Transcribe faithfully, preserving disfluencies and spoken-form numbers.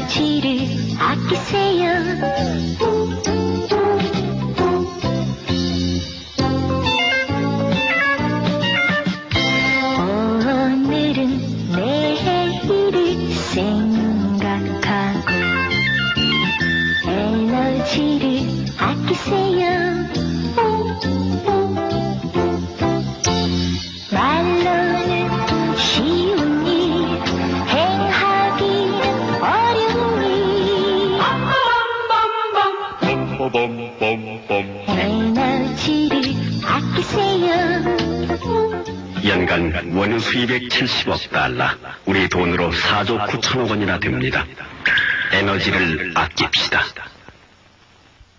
에너지를 아끼세요. 오늘은 내일을 생각하고 에너지를 아끼세요. 말로는 쉬운 일, 행하기는 어려운 일. 에너지를 아끼세요. 연간 원유 수입액 칠십억 달러, 우리 돈으로 사조 구천억 원이나 됩니다. 에너지를 아낍시다.